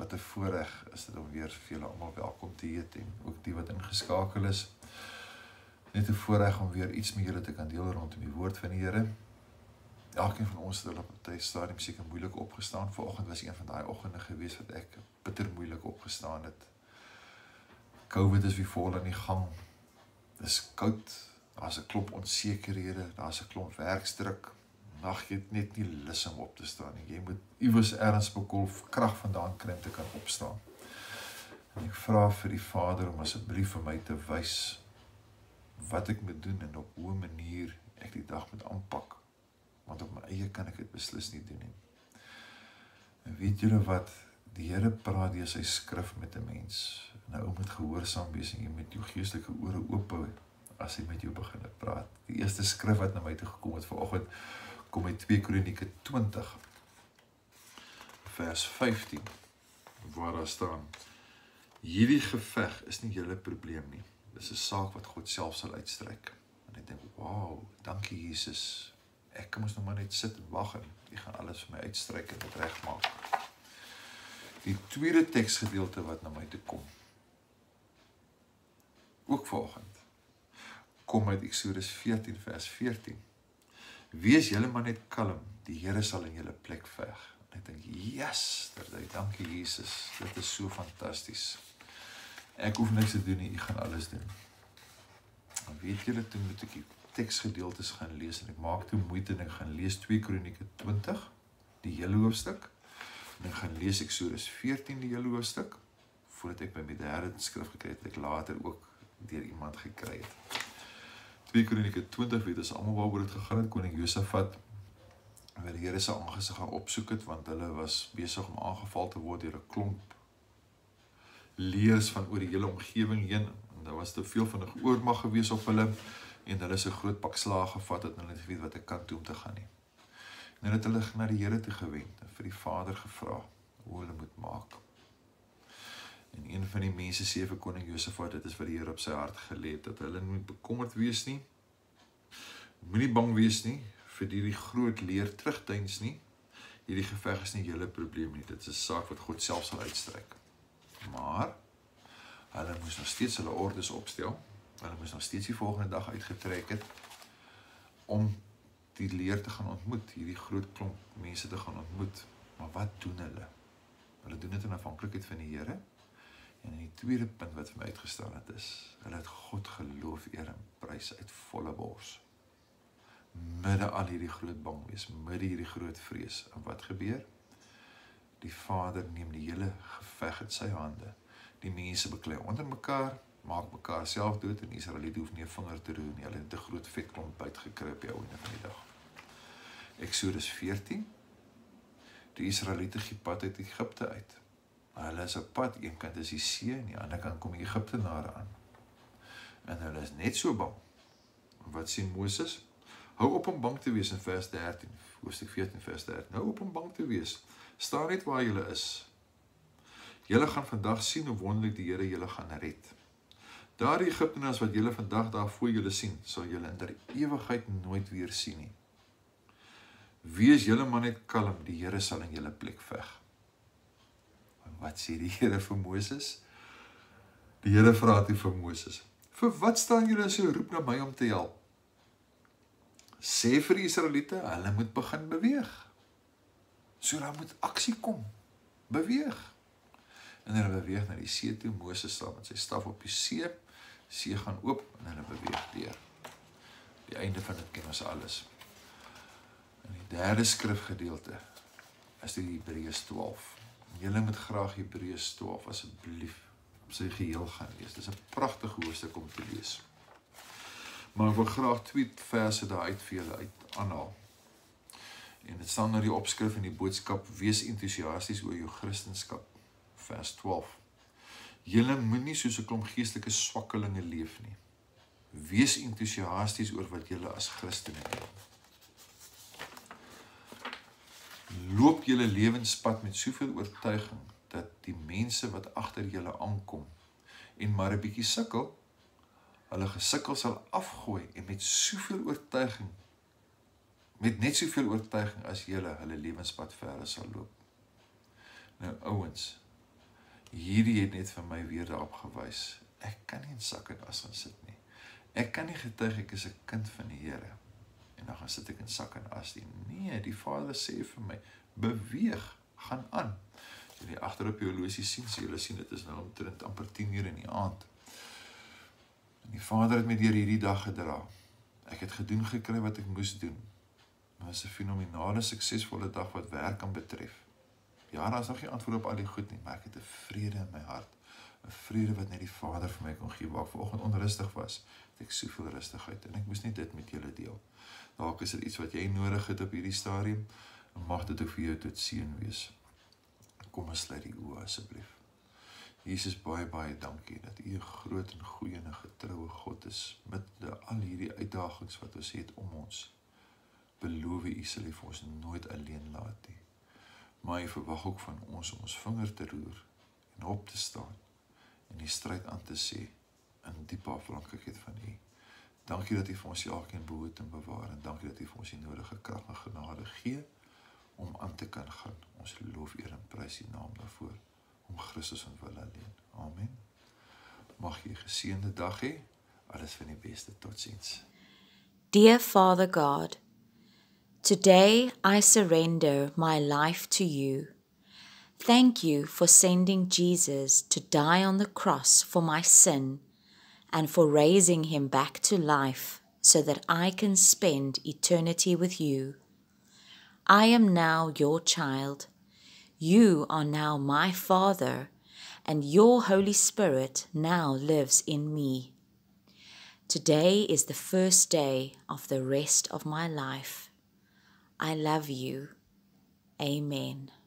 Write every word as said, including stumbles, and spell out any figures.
wat 'n voorreg is dit om weer vir julle almal welkom te heet en ook die wat ingeskakel is. Net 'n voorreg om weer iets met julle te kan deel rondom die woord van die Here. Elkeen van ons het op 'n tyd stadium seker moeilik opgestaan. Vanoggend was een van daai oggende gewees wat ek bitter moeilik opgestaan het. COVID is weer vol aan die gang. Dis koud, daar's 'n klomp onsekerhede, daar's 'n klomp werksdruk. Ag, jy het net nie lus om op te staan nie. Jy moet iewers ergens bekolf krag vandaan kry om te kan opstaan. En ek vra vir die Vader om asseblief vir my te wys wat ek moet doen en op hoe manier ek die dag moet aanpak. Want op my eie kan ek dit beslis nie doen nie. En weet julle wat? Die Here praat deur sy skrif met 'n mens. Nou ou moet gehoorsaam wees en jy moet jou geestelike ore oop hou as hy met jou begin praat. Die eerste skrif wat na my toe gekom het vanoggend kom uit twee Kronieke twintig vers vyftien waar daar staan: hierdie geveg is nie julle probleem nie. Dis 'n saak wat God self sal uitstryk. En ek dink, wow, dankie Jesus. Ek kan mos nog maar net sit en wag en jy gaan alles vir my uitstryk en dit regmaak. Die tweede teksgedeelte wat na my toe kom, ook vanoggend, kom uit Eksodus veertien vers veertien. Wees julle maar net kalm, die Here sal in julle plek veg. En ek dink, yes, dankie Jesus, dit is so fantasties. Ek hoef niks te doen nie, ek gaan alles doen. En weet julle, toe moet ek die teksgedeeltes gaan lees, en ek maak toe moeite en ek gaan lees twee Kronieke twintig, die hele hoofstuk, en ek gaan lees Eksodus veertien, die hele hoofstuk, voordat ek by my derde skrif gekry het, ek later ook deur iemand gekry het. twee Kronieke twintig, weet ons almal waaroor dit gegaan het, koning Josafat, waar die Here se aangesig gaan opsoek het, want hulle was besig om aangeval te word deur 'n klomp leers van oor die hele omgewing heen, en daar was te veel van 'n oormag gewees op hulle, en hulle is 'n groot pak slaag gevat het, en hulle het weet wat 'n kant toe om te gaan nie. En hulle het hulle na die Here toe gewend, en vir die Vader gevra, hoe hulle moet maak. En een van die mense sê vir koning Josafat, dit is wat die Here op sy hart gelê het, dat hulle nie bekommerd wees nie, moenie bang wees nie, vir die groot leer terugtuins nie, hierdie geveg is nie julle probleem nie, dit is 'n saak wat God self sal uitstryk. Maar, hulle moes nog steeds hulle ordes opstel, hulle moes nog steeds die volgende dag uitgetrek het, om die leer te gaan ontmoet, hierdie groot klomp mense te gaan ontmoet. Maar wat doen hulle? Hulle doen dit in afhanklikheid van die Here. En in die tweede punt wat vir my uitgestaan het is, hulle het God geloof, eer en prys uit volle bors. Midde al hierdie groot bang wees, midde hierdie groot vrees. En wat gebeur? Die Vader neem die hele geveg in sy hande. Die mense beklei onder mekaar, maak mekaar self dood, en Israeliete hoef nie 'n vinger te roer nie, hulle het 'n groot vet klomp byt gekry op die einde van die dag. Eksodus veertien, die Israeliete gee pad uit Egipte uit. Hulle is op pad, een kant is die see, en die ander kant kom die Egiptenare aan. En hulle is net so bang. Wat sien Moses? Hou op om bang te wees in vers dertien, hoofstuk veertien vers dertien, hou op om bang te wees, sta net waar julle is. Julle gaan vandag sien hoe wonderlik die Here julle gaan red. Daardie Egiptenaars wat julle vandag daar voor julle sien, sal julle in der ewigheid nooit weer sien nie. Wees julle maar net kalm, die Here sal in julle plek veg. En wat sê die Here vir Moses? Die Here vra toe vir Moses, vir wat staan julle so roep na my om te help? Sê vir die Israeliete, hulle moet begin beweeg. So daar moet aksie kom. Beweeg. En hulle beweeg na die see toe, Moses staan met sy staf op die see, see gaan oop, en hulle beweeg deur. Die einde van dit ken ons alles. En die derde skrifgedeelte is die Hebreërs twaalf. Julle moet graag Hebreërs twaalf asseblief op sy geheel gaan lees. Dit is 'n pragtige hoofstuk om te lees. Maar ek wil graag twee verse daaruit vir julle uit aanhaal. En dit staan nou die opskrif in die boodskap, wees enthousiasties oor jou Christenskap, vers twaalf. Julle moenie soos 'n klomp geestelike swakkelinge leef nie. Wees enthousiasties oor wat julle as Christene doen. Loop julle lewenspad met soveel oortuiging, dat die mense wat agter julle aankom, en maar 'n bietjie sukkel, hulle gesukkel sal afgooi, en met soveel oortuiging, met net soveel oortuiging as julle hulle lewenspad verder sal loop. Nou ouens, Hierdie het net vir my weer daarop gewys. Ek kan nie in sak en as gaan sit nie. Ek kan nie getuig ek is 'n kind van die Here en dan gaan sit ek in sak en as nie. Nee, die Vader sê vir my, beweeg, gaan aan. As jy agter op jou horlosie sien, sê julle sien dit is nou omtrent amper tien uur in die aand. En die Vader het my deur hierdie dag gedra. Ek het gedoen gekry wat ek moes doen. Dit was 'n fenominale suksesvolle dag wat werk kan betref. Ja, daar is nog nie antwoord op al die goed nie, maar ek het 'n vrede in my hart. 'n Vrede wat net die Vader vir my kon gee, waar ek vanoggend onrustig was, het ek soveel rustigheid en ek moes net dit met julle deel. Dalk is dit iets wat jy nodig het op hierdie stadium, en mag dit ook vir jou tot seën wees. Kom ons sluit die oë asseblief. Jesus, baie baie dankie dat U 'n groot en goeie en 'n getroue God is met al hierdie uitdagings wat ons het om ons. Beloof U sal U vir ons nooit alleen laat nie. Maar U verwag ook van ons om ons vinger te roer en op te staan en die stryd aan te sê in diepe afhanklikheid van U. Dankie dat U vir ons elkeen behoed en bewaar en dankie dat U vir ons die nodige krag en genade gee om aan te kan gaan. Ons loof, eer en prys U naam daarvoor, om Christus en wil alleen. Amen. Mag jy 'n geseënde dag hê. Alles van die beste. Totsiens. Dear Father God, today I surrender my life to You. Thank You for sending Jesus to die on the cross for my sin and for raising Him back to life so that I can spend eternity with You. I am now Your child. You are now my Father, and Your Holy Spirit now lives in me. Today is the first day of the rest of my life. I love You. Amen.